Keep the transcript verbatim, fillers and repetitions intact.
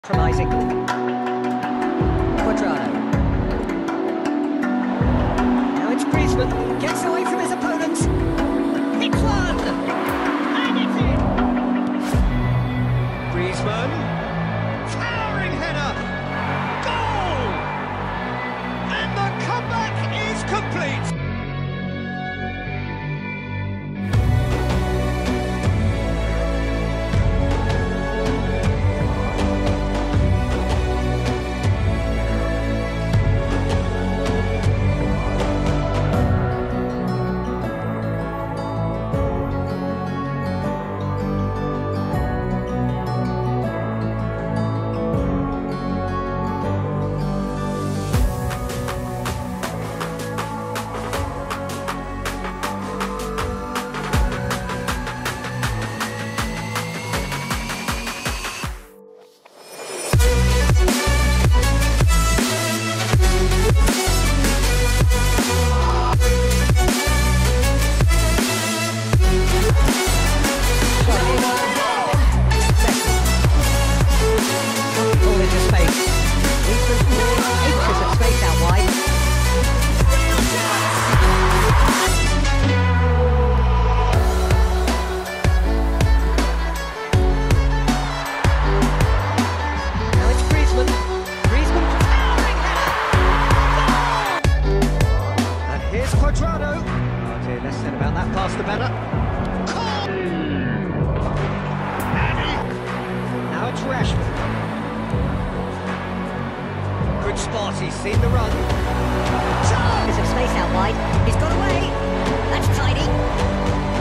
From Isaac. Potw. Now it's Griezmann. Gets away from his opponent. Hits one! And it's in! Griezmann. Towering header! Goal! And the comeback is complete! Potw. Oh dear, less said about that pass the better. Now it's Rashford. Good spot, he's seen the run. There's some space out wide. He's got away. That's tidy.